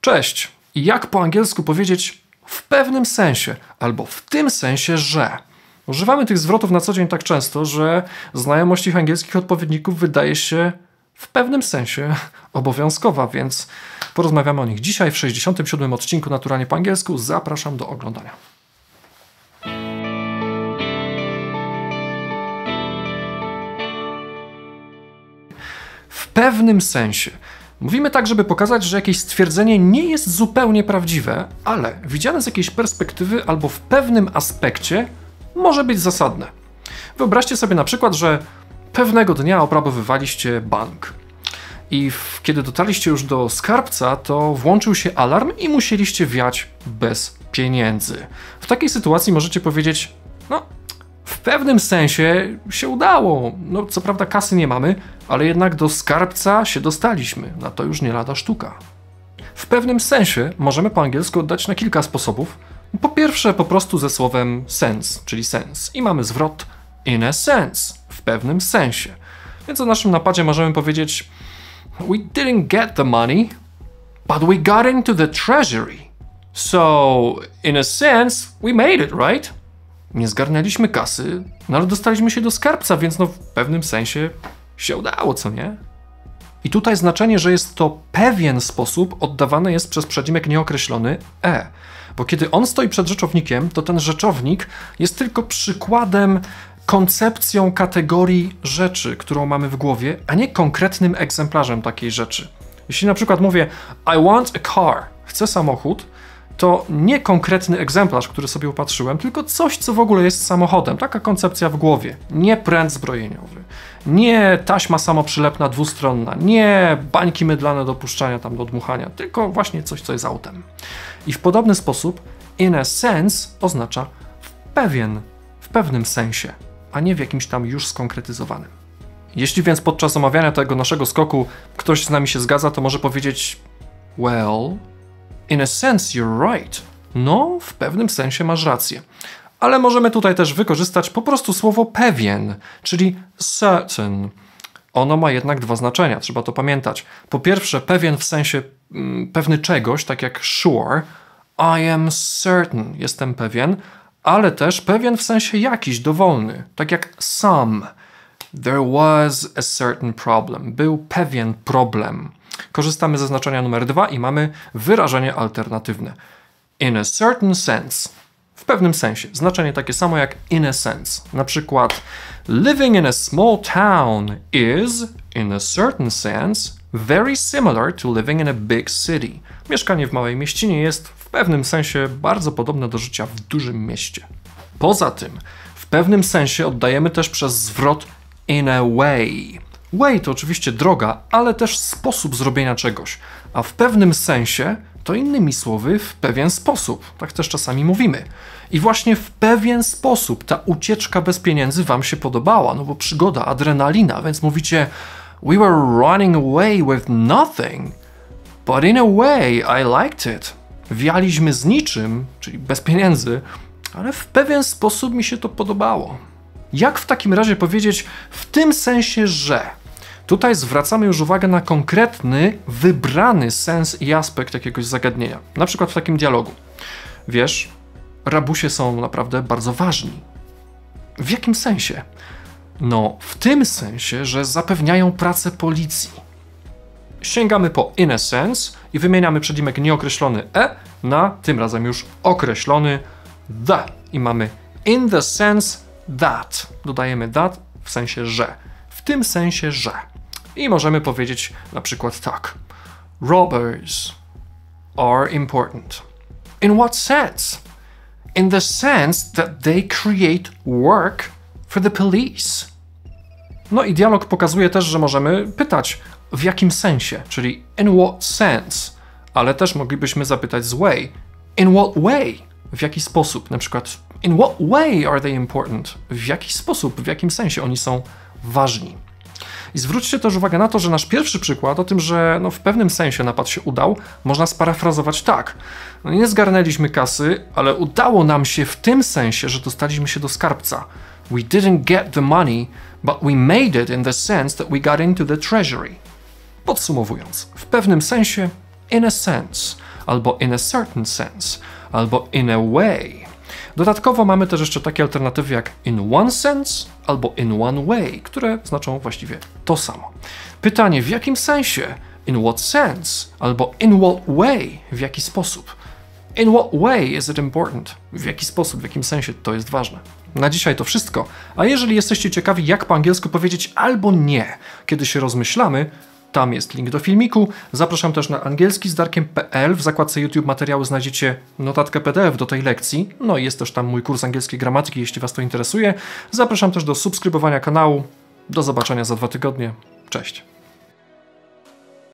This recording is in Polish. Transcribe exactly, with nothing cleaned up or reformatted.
Cześć! Jak po angielsku powiedzieć w pewnym sensie, albo w tym sensie, że? Używamy tych zwrotów na co dzień tak często, że znajomość ich angielskich odpowiedników wydaje się w pewnym sensie obowiązkowa, więc porozmawiamy o nich dzisiaj w sześćdziesiątym siódmym odcinku Naturalnie po angielsku. Zapraszam do oglądania. W pewnym sensie. Mówimy tak, żeby pokazać, że jakieś stwierdzenie nie jest zupełnie prawdziwe, ale widziane z jakiejś perspektywy albo w pewnym aspekcie może być zasadne. Wyobraźcie sobie na przykład, że pewnego dnia obrabowywaliście bank i w, kiedy dotarliście już do skarbca, to włączył się alarm i musieliście wiać bez pieniędzy. W takiej sytuacji możecie powiedzieć, no w pewnym sensie się udało. No co prawda kasy nie mamy, ale jednak do skarbca się dostaliśmy. Na to już nie lada sztuka. W pewnym sensie możemy po angielsku oddać na kilka sposobów. Po pierwsze po prostu ze słowem sense, czyli sens. I mamy zwrot in a sense, w pewnym sensie. Więc o naszym napadzie możemy powiedzieć we didn't get the money, but we got into the treasury. So, in a sense, we made it, right? Nie zgarnialiśmy kasy, no ale dostaliśmy się do skarbca, więc no w pewnym sensie się udało, co nie? I tutaj znaczenie, że jest to pewien sposób, oddawane jest przez przedzimek nieokreślony e. Bo kiedy on stoi przed rzeczownikiem, to ten rzeczownik jest tylko przykładem, koncepcją kategorii rzeczy, którą mamy w głowie, a nie konkretnym egzemplarzem takiej rzeczy. Jeśli na przykład mówię I want a car, chcę samochód, to nie konkretny egzemplarz, który sobie upatrzyłem, tylko coś, co w ogóle jest samochodem. Taka koncepcja w głowie. Nie pręt zbrojeniowy, nie taśma samoprzylepna dwustronna, nie bańki mydlane do puszczania tam do dmuchania, tylko właśnie coś, co jest autem. I w podobny sposób in a sense oznacza w pewien, w pewnym sensie, a nie w jakimś tam już skonkretyzowanym. Jeśli więc podczas omawiania tego naszego skoku ktoś z nami się zgadza, to może powiedzieć well, in a sense you're right. No, w pewnym sensie masz rację. Ale możemy tutaj też wykorzystać po prostu słowo pewien, czyli certain. Ono ma jednak dwa znaczenia, trzeba to pamiętać. Po pierwsze, pewien w sensie mm, pewny czegoś, tak jak sure, I am certain, jestem pewien, ale też pewien w sensie jakiś, dowolny, tak jak some. There was a certain problem. Był pewien problem. Korzystamy ze znaczenia numer dwa i mamy wyrażenie alternatywne. In a certain sense. W pewnym sensie. Znaczenie takie samo jak in a sense. Na przykład living in a small town is, in a certain sense, very similar to living in a big city. Mieszkanie w małej mieścinie jest w pewnym sensie bardzo podobne do życia w dużym mieście. Poza tym, w pewnym sensie oddajemy też przez zwrot in a way. Way to oczywiście droga, ale też sposób zrobienia czegoś, a w pewnym sensie to innymi słowy w pewien sposób. Tak też czasami mówimy. I właśnie w pewien sposób ta ucieczka bez pieniędzy wam się podobała, no bo przygoda, adrenalina, więc mówicie we were running away with nothing, but in a way I liked it. Wialiśmy z niczym, czyli bez pieniędzy, ale w pewien sposób mi się to podobało. Jak w takim razie powiedzieć w tym sensie, że? Tutaj zwracamy już uwagę na konkretny, wybrany sens i aspekt jakiegoś zagadnienia. Na przykład w takim dialogu. Wiesz, rabusie są naprawdę bardzo ważni. W jakim sensie? No, w tym sensie, że zapewniają pracę policji. Sięgamy po in a sense i wymieniamy przedzimek nieokreślony e na tym razem już określony the. I mamy in the sense that. Dodajemy that w sensie, że. W tym sensie, że. I możemy powiedzieć na przykład tak. Robbers are important. In what sense? In the sense that they create work for the police. No i dialog pokazuje też, że możemy pytać w jakim sensie, czyli in what sense. Ale też moglibyśmy zapytać z way. In what way? W jaki sposób? Na przykład in what way are they important? W jaki sposób, w jakim sensie oni są ważni? I zwróćcie też uwagę na to, że nasz pierwszy przykład o tym, że no w pewnym sensie napad się udał, można sparafrazować tak. No nie zgarnęliśmy kasy, ale udało nam się w tym sensie, że dostaliśmy się do skarbca. We didn't get the money, but we made it in the sense that we got into the treasury. Podsumowując, w pewnym sensie, in a sense, albo in a certain sense, albo in a way. Dodatkowo mamy też jeszcze takie alternatywy jak in one sense albo in one way, które znaczą właściwie to samo. Pytanie, w jakim sensie? In what sense? Albo in what way? W jaki sposób? In what way is it important? W jaki sposób, w jakim sensie to jest ważne? Na dzisiaj to wszystko, a jeżeli jesteście ciekawi, jak po angielsku powiedzieć albo nie, kiedy się rozmyślamy, tam jest link do filmiku. Zapraszam też na angielski z darkiem kropka p l. W zakładce YouTube materiały znajdziecie notatkę P D F do tej lekcji. No i jest też tam mój kurs angielskiej gramatyki, jeśli Was to interesuje. Zapraszam też do subskrybowania kanału. Do zobaczenia za dwa tygodnie. Cześć.